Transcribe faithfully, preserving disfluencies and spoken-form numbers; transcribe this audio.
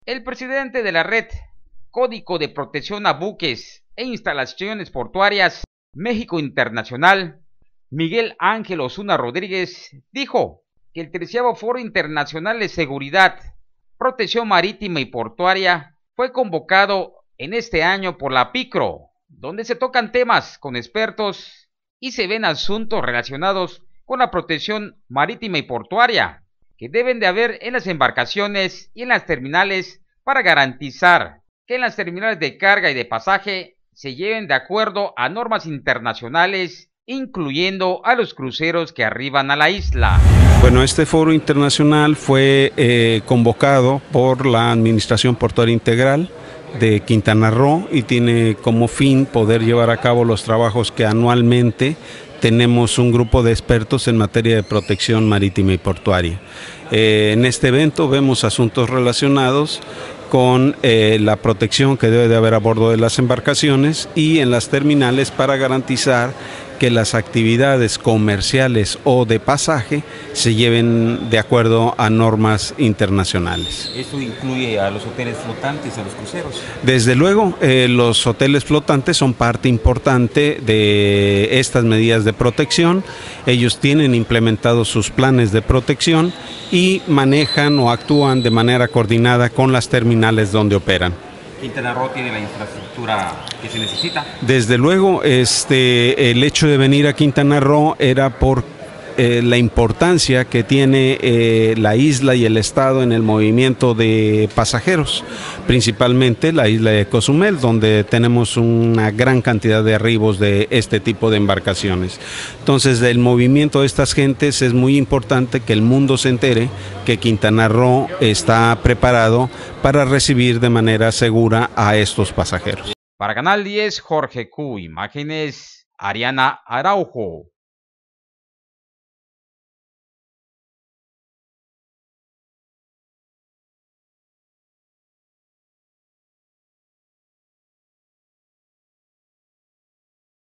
El presidente de la red Código de Protección a Buques e Instalaciones Portuarias México Internacional, Miguel Ángel Osuna Rodríguez, dijo que el treceavo Foro Internacional de Seguridad, Protección Marítima y Portuaria fue convocado en este año por la PICRO, donde se tocan temas con expertos y se ven asuntos relacionados con la protección marítima y portuaria que deben de haber en las embarcaciones y en las terminales para garantizar que en las terminales de carga y de pasaje se lleven de acuerdo a normas internacionales, incluyendo a los cruceros que arriban a la isla. Bueno, este foro internacional fue eh, convocado por la Administración Portuaria Integral de Quintana Roo y tiene como fin poder llevar a cabo los trabajos que anualmente tenemos un grupo de expertos en materia de protección marítima y portuaria. Eh, en este evento vemos asuntos relacionados con eh, la protección que debe de haber a bordo de las embarcaciones y en las terminales para garantizar que las actividades comerciales o de pasaje se lleven de acuerdo a normas internacionales. ¿Esto incluye a los hoteles flotantes, a los cruceros? Desde luego, eh, los hoteles flotantes son parte importante de estas medidas de protección. Ellos tienen implementados sus planes de protección y manejan o actúan de manera coordinada con las terminales donde operan. ¿Quintana Roo tiene la infraestructura que se necesita? Desde luego, este, el hecho de venir a Quintana Roo era por eh, la importancia que tiene eh, la isla y el estado en el movimiento de pasajeros, principalmente la isla de Cozumel, donde tenemos una gran cantidad de arribos de este tipo de embarcaciones. Entonces, del movimiento de estas gentes es muy importante que el mundo se entere que Quintana Roo está preparado para recibir de manera segura a estos pasajeros. Para Canal diez, Jorge Q. Imágenes, Ariana Araujo.